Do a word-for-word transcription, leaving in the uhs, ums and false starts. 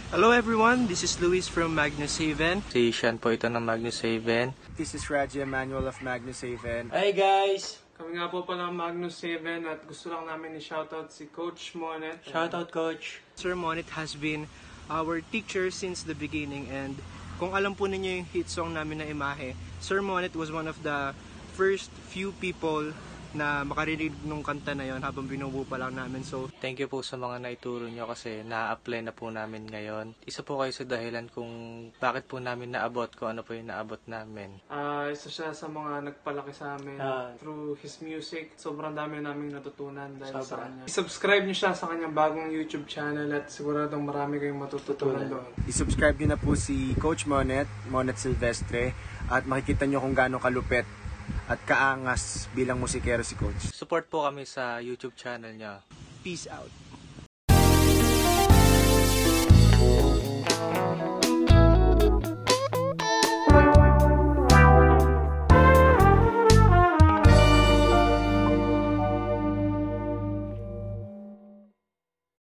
Hello everyone, this is Luis from Magnus Haven. Si Sean po ito ng Magnus Haven. This is Raji Emmanuel of Magnus Haven. Hi guys! Kami nga po pala ng Magnus Haven at gusto lang namin i-shoutout si Coach Monet. Shoutout Coach! Sir Monet has been our teacher since the beginning, and kung alam po ninyo yung hit song namin na Imahe, Sir Monet was one of the first few people na makarinig nung kanta na yon habang binubuo pa lang namin. So, thank you po sa mga naituro nyo kasi na-apply na po namin ngayon. Isa po kayo sa dahilan kung bakit po namin naabot, kung ano po yung naabot namin. Uh, isa siya sa mga nagpalaki sa amin uh, through his music. Sobrang dami naming natutunan dahil sobra. sa kanya. I-subscribe niyo siya sa kanyang bagong YouTube channel at siguradong marami kayong matututunan doon. I-subscribe niyo na po si Coach Monet, Monet Silvestre, at makikita niyo kung gaano kalupet at kaangas bilang musikero si Coach. Support po kami sa YouTube channel niya. peace out.